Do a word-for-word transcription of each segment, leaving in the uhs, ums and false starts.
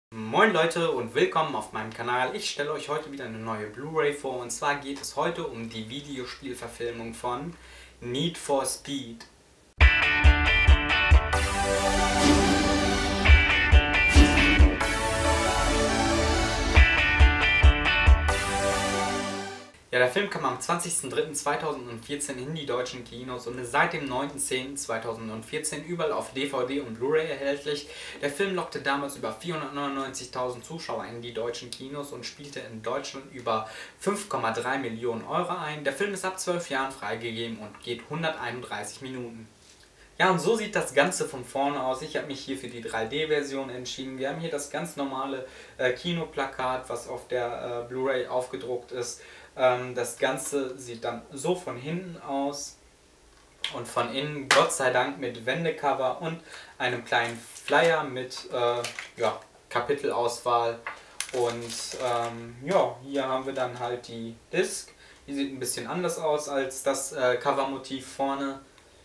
Moin Leute und willkommen auf meinem Kanal. Ich stelle euch heute wieder eine neue Blu-ray vor, und zwar geht es heute um die Videospielverfilmung von Need for Speed. Ja, der Film kam am zwanzigsten dritten zweitausendvierzehn in die deutschen Kinos und ist seit dem neunten zehnten zweitausendvierzehn überall auf D V D und Blu-ray erhältlich. Der Film lockte damals über vierhundertneunundneunzigtausend Zuschauer in die deutschen Kinos und spielte in Deutschland über fünf Komma drei Millionen Euro ein. Der Film ist ab zwölf Jahren freigegeben und geht hunderteinunddreißig Minuten. Ja, und so sieht das Ganze von vorne aus. Ich habe mich hier für die drei D Version entschieden. Wir haben hier das ganz normale äh, Kinoplakat, was auf der äh, Blu-ray aufgedruckt ist. Ähm, das Ganze sieht dann so von hinten aus und von innen, Gott sei Dank, mit Wendecover und einem kleinen Flyer mit äh, ja, Kapitelauswahl. Und ähm, ja, hier haben wir dann halt die Disc. Die sieht ein bisschen anders aus als das äh, Covermotiv vorne.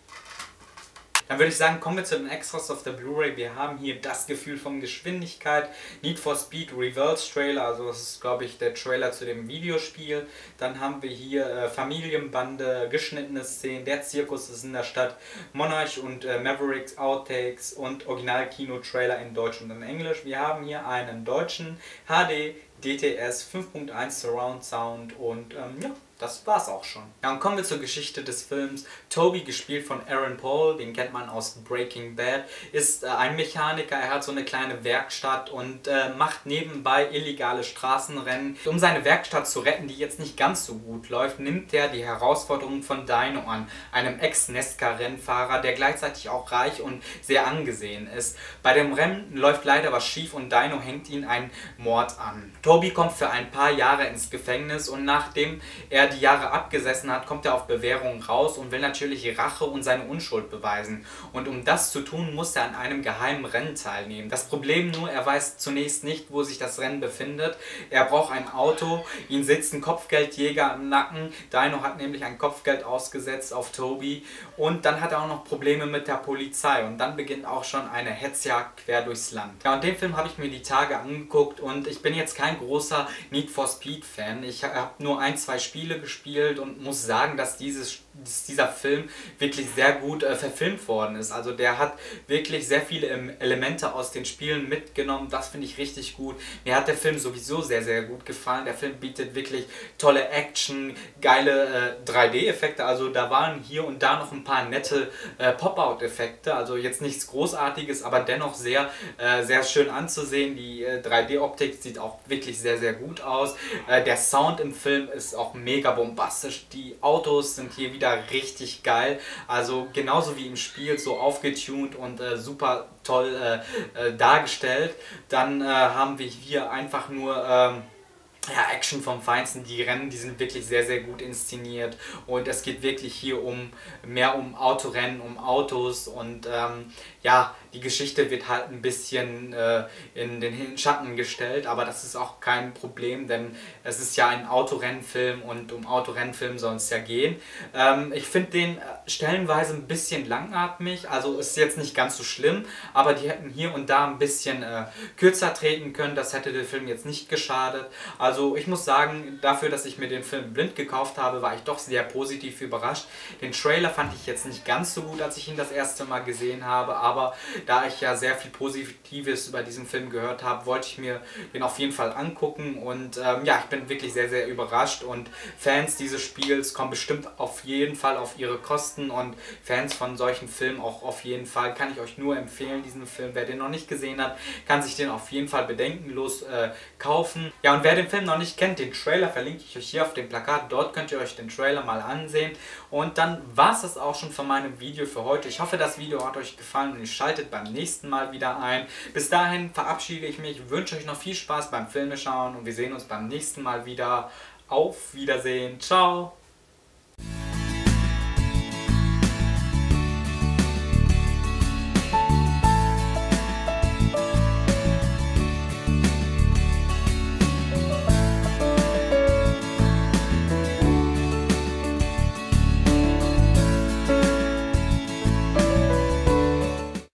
Dann würde ich sagen, kommen wir zu den Extras auf der Blu-ray. Wir haben hier das Gefühl von Geschwindigkeit, Need for Speed Reverse Trailer, also das ist, glaube ich, der Trailer zu dem Videospiel. Dann haben wir hier äh, Familienbande, geschnittene Szenen, der Zirkus ist in der Stadt, Monarch und äh, Mavericks, Outtakes und Original-Kino-Trailer in Deutsch und in Englisch. Wir haben hier einen deutschen H D D T S fünf Punkt eins Surround Sound und ähm, ja, das war's auch schon. Ja, und kommen wir zur Geschichte des Films. Toby, gespielt von Aaron Paul, den kennt man aus Breaking Bad, ist äh, ein Mechaniker. Er hat so eine kleine Werkstatt und äh, macht nebenbei illegale Straßenrennen. Um seine Werkstatt zu retten, die jetzt nicht ganz so gut läuft, nimmt er die Herausforderung von Dino an, einem Ex-Nesca-Rennfahrer, der gleichzeitig auch reich und sehr angesehen ist. Bei dem Rennen läuft leider was schief und Dino hängt ihn einen Mord an. Toby kommt für ein paar Jahre ins Gefängnis und nachdem er die Jahre abgesessen hat, kommt er auf Bewährung raus und will natürlich Rache und seine Unschuld beweisen. Und um das zu tun, muss er an einem geheimen Rennen teilnehmen. Das Problem nur, er weiß zunächst nicht, wo sich das Rennen befindet. Er braucht ein Auto, ihn sitzt ein Kopfgeldjäger im Nacken. Dino hat nämlich ein Kopfgeld ausgesetzt auf Toby. Und dann hat er auch noch Probleme mit der Polizei. Und dann beginnt auch schon eine Hetzjagd quer durchs Land. Ja, und den Film habe ich mir die Tage angeguckt und ich bin jetzt kein großer Need for Speed Fan. Ich habe nur ein, zwei Spiele gespielt und muss sagen, dass, dieses, dass dieser Film wirklich sehr gut äh, verfilmt worden ist. Also der hat wirklich sehr viele ähm, Elemente aus den Spielen mitgenommen. Das finde ich richtig gut. Mir hat der Film sowieso sehr, sehr gut gefallen. Der Film bietet wirklich tolle Action, geile äh, drei D Effekte. Also da waren hier und da noch ein paar nette äh, Pop-Out-Effekte. Also jetzt nichts Großartiges, aber dennoch sehr, äh, sehr schön anzusehen. Die äh, drei D Optik sieht auch wirklich sehr, sehr gut aus. Äh, der Sound im Film ist auch mega bombastisch. Die Autos sind hier wieder richtig geil. Also genauso wie im Spiel, so aufgetunt und äh, super toll äh, äh, dargestellt. Dann äh, haben wir hier einfach nur ähm, ja, Action vom Feinsten. Die Rennen, die sind wirklich sehr, sehr gut inszeniert und es geht wirklich hier um mehr um Autorennen, um Autos und ähm, ja, die Geschichte wird halt ein bisschen äh, in den Schatten gestellt, aber das ist auch kein Problem, denn es ist ja ein Autorennenfilm und um Autorennenfilm soll es ja gehen. Ähm, ich finde den stellenweise ein bisschen langatmig, also ist jetzt nicht ganz so schlimm, aber die hätten hier und da ein bisschen äh, kürzer treten können, das hätte der Film jetzt nicht geschadet. Also ich muss sagen, dafür, dass ich mir den Film blind gekauft habe, war ich doch sehr positiv überrascht. Den Trailer fand ich jetzt nicht ganz so gut, als ich ihn das erste Mal gesehen habe, aber da ich ja sehr viel Positives über diesen Film gehört habe, wollte ich mir den auf jeden Fall angucken und ähm, ja, ich bin wirklich sehr, sehr überrascht und Fans dieses Spiels kommen bestimmt auf jeden Fall auf ihre Kosten und Fans von solchen Filmen auch auf jeden Fall, kann ich euch nur empfehlen, diesen Film. Wer den noch nicht gesehen hat, kann sich den auf jeden Fall bedenkenlos äh, kaufen. Ja, und wer den Film noch nicht kennt, den Trailer verlinke ich euch hier auf dem Plakat, dort könnt ihr euch den Trailer mal ansehen und dann war es das auch schon von meinem Video für heute. Ich hoffe, das Video hat euch gefallen und ihr schaltet beim nächsten Mal wieder ein. Bis dahin verabschiede ich mich, wünsche euch noch viel Spaß beim Filmeschauen und wir sehen uns beim nächsten Mal wieder. Auf Wiedersehen, ciao!